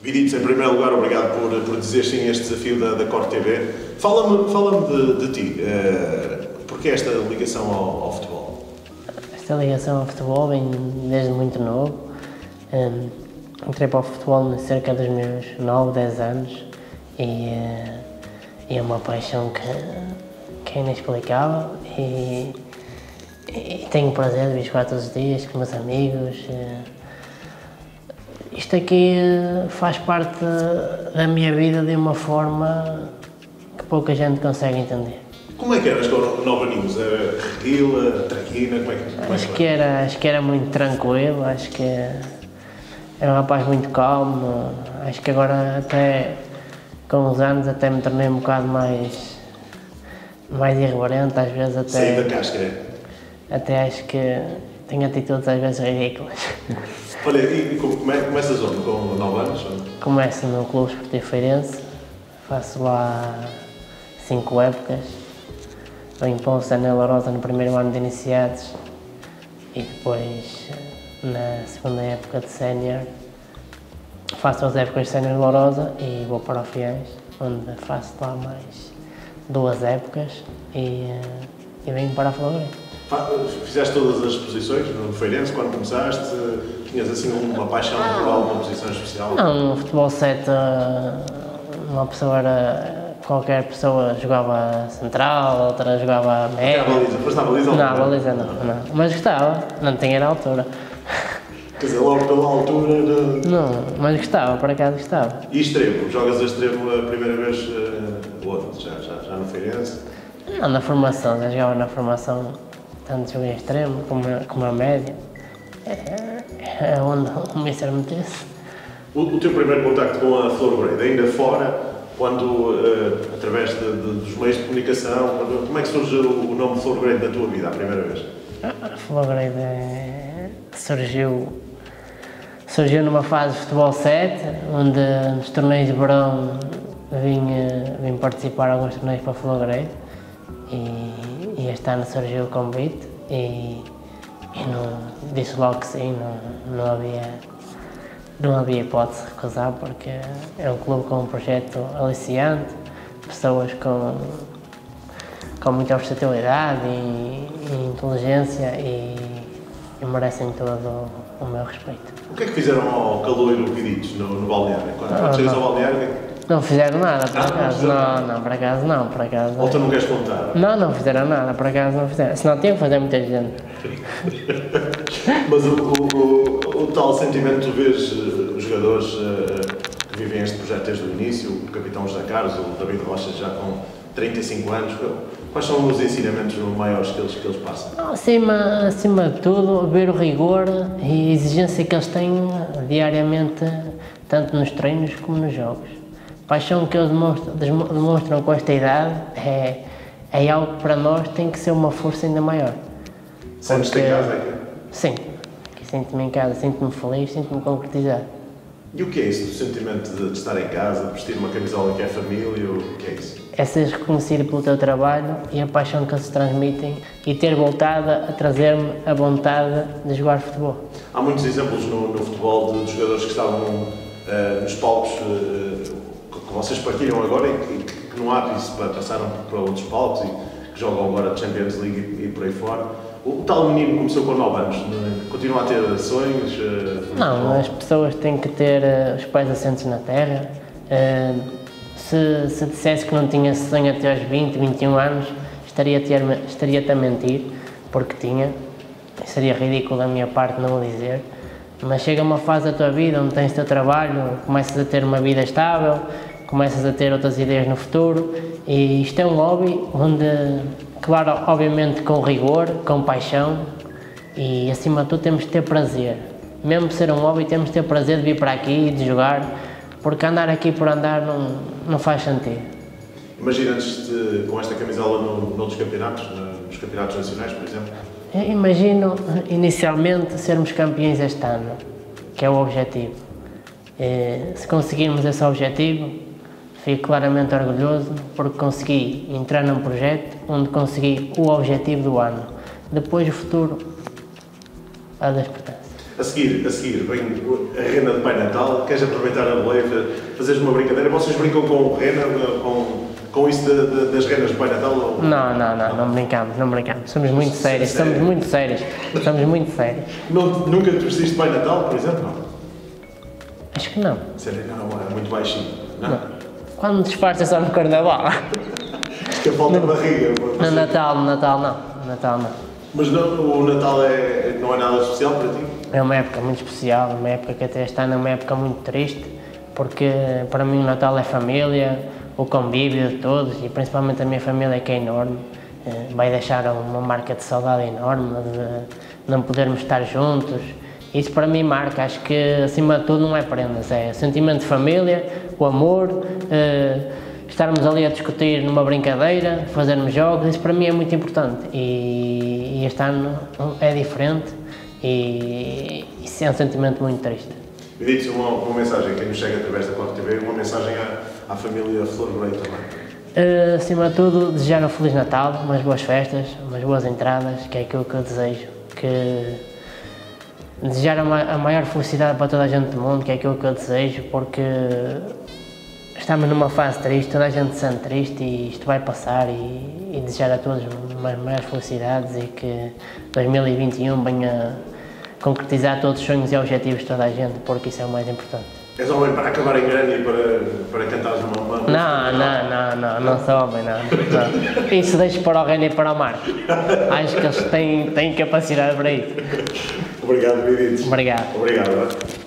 Viditos, em primeiro lugar, obrigado por dizer sim a este desafio da Cor TV. Fala-me de ti. Porquê esta ligação ao futebol? Esta ligação ao futebol vem desde muito novo. Entrei para o futebol cerca dos meus 9, 10 anos e é uma paixão que é inexplicável e tenho o prazer de vir jogar todos os dias com meus amigos. Isto aqui faz parte da minha vida de uma forma que pouca gente consegue entender. Como é que eras com o Nova News? Era reguila, traquina, como é Acho que era muito tranquilo, acho que era um rapaz muito calmo, acho que agora até com os anos até me tornei um bocado mais irreverente, às vezes até... Saí da casca, Até acho que tenho atitudes às vezes ridículas. Olha, e começas onde? Com 9 anos? Começo no Clube Esportivo Feirense, faço lá 5 épocas, venho para o Sénior Lourosa no primeiro ano de iniciados e depois na segunda época de sénior faço as épocas de Sénior Lourosa e vou para o Fiães, onde faço lá mais 2 épocas e venho para a Floresta. Fizeste todas as posições no Feirense quando começaste? Tinhas assim uma paixão por alguma posição especial? Não, no futebol 7 uma pessoa qualquer pessoa jogava central, outra jogava média. Até a baliza, foste à baliza? Não, a baliza não. Mas gostava, não tinha era a altura. Quer dizer, logo pela altura... Não, mas gostava, por acaso gostava. E extremo? Jogas a extremo a primeira vez onde? Já no Feirense? Não, na formação, já jogava na formação, tanto joguei extremo como a média. É onde o Mister metesse. O teu primeiro contacto com a Flor Grade, ainda fora, quando, através dos meios de comunicação, como é que surge o nome Flor Grade na tua vida, a primeira vez? A Flor Grade surgiu numa fase de futebol 7, onde nos torneios de verão vim participar de alguns torneios para a Flor Grade e este ano surgiu o convite e não, disse logo que sim, não havia hipótese de recusar porque é um clube com um projeto aliciante, pessoas com muita versatilidade e inteligência e merecem todo o meu respeito. O que é que fizeram ao Caloiro Viditos no balneário? Quando chegas ao balneário? Não fizeram nada, por acaso. Não, por acaso. Ou tu não queres contar? Não fizeram nada, por acaso não fizeram. Senão tinha que fazer muita gente. Mas o tal sentimento, tu vês os jogadores que vivem este projeto desde o início, o capitão José Carlos, o David Rocha já com 35 anos, quais são os ensinamentos maiores que eles passam? Acima de tudo, ver o rigor e a exigência que eles têm diariamente, tanto nos treinos como nos jogos. A paixão que eles demonstram com esta idade é algo que para nós tem que ser uma força ainda maior. Sentes-te em casa aqui? Sim, sinto-me em casa, sinto-me feliz, sinto-me concretizado. E o que é isso, o sentimento de estar em casa, vestir uma camisola que é família, o que é isso? É ser reconhecido pelo teu trabalho e a paixão que eles transmitem e ter voltado a trazer-me a vontade de jogar futebol. Há muitos exemplos no futebol de jogadores que estavam nos palcos que vocês partilham agora e que não há isso, passaram para outros palcos e que jogam agora Champions League e por aí fora. O tal menino começou com 9 anos, continua a ter sonhos? Não, as pessoas têm que ter os pés assentes na terra. Se dissesse que não tinha sonho até aos 20, 21 anos, estaria-te a mentir, porque tinha. Seria ridículo da minha parte não o dizer. Mas chega uma fase da tua vida onde tens o teu trabalho, começas a ter uma vida estável, começas a ter outras ideias no futuro e isto é um hobby onde, claro, obviamente com rigor, com paixão e acima de tudo temos de ter prazer. Mesmo ser um hobby temos de ter prazer de vir para aqui e de jogar, porque andar aqui por andar não faz sentido. Imaginas-te com esta camisola noutros campeonatos, nos campeonatos nacionais, por exemplo? Imagino inicialmente sermos campeões este ano, que é o objetivo. Se conseguirmos esse objetivo, fico claramente orgulhoso porque consegui entrar num projeto onde consegui o objetivo do ano. Depois o futuro, a das importância. A seguir vem a rena de Pai Natal, queres aproveitar a boleia, fazeres uma brincadeira? Vocês brincam com o rena, com isso das renas de Pai Natal? Ou... Não brincamos. Somos muito sérios. Nunca te vestiste de Pai Natal, por exemplo? Não? Acho que não. Sério, não, é muito baixinho. Não? Quando me disfarça é só no Carnaval. Que falta de barriga. No Natal não. Mas o Natal não é nada especial para ti? É uma época muito especial, uma época que até este ano é uma época muito triste, porque para mim o Natal é família, o convívio de todos e principalmente a minha família que é enorme. Vai deixar uma marca de saudade enorme de não podermos estar juntos. Isso para mim marca, acho que acima de tudo não é prendas, é sentimento de família, o amor, estarmos ali a discutir numa brincadeira, fazermos jogos, isso para mim é muito importante e este ano é diferente e isso é um sentimento muito triste. Me diz uma mensagem que nos chega através da Clock TV, uma mensagem à família Flor Breio também. Acima de tudo, desejar um Feliz Natal, umas boas festas, umas boas entradas, que é aquilo que eu desejo. Desejar a maior felicidade para toda a gente do mundo, que é aquilo que eu desejo, porque estamos numa fase triste, toda a gente se sente triste e isto vai passar e desejar a todos umas maiores felicidades e que 2021 venha concretizar todos os sonhos e objetivos de toda a gente, porque isso é o mais importante. És homem para acabar em grande e para cantares uma... Não sou homem, não. Isso deixo para o Reino e para o Marco. Acho que eles têm capacidade para isso. Obrigado, Benedito. Obrigado. Obrigado.